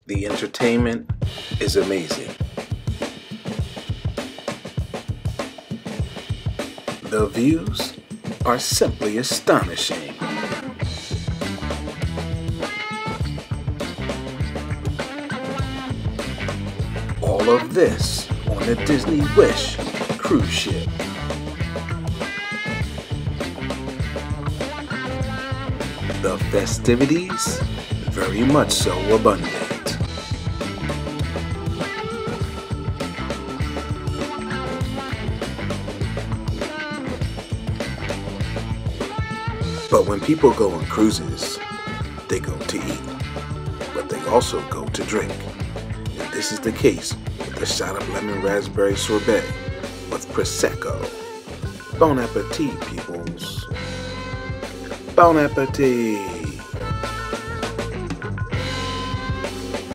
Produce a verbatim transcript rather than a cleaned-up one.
The entertainment is amazing. The views are simply astonishing. All of this on the Disney Wish cruise ship. The festivities, very much so abundant. But when people go on cruises, they go to eat, but they also go to drink. And this is the case with the shot of lemon raspberry sorbet with prosecco. Bon appetit, peoples. Bon appetit.